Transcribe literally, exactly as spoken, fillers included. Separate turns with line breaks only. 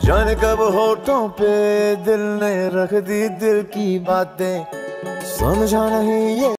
जाने कब होठों पे दिल ने रख दी दिल की बातें, समझा नहीं ये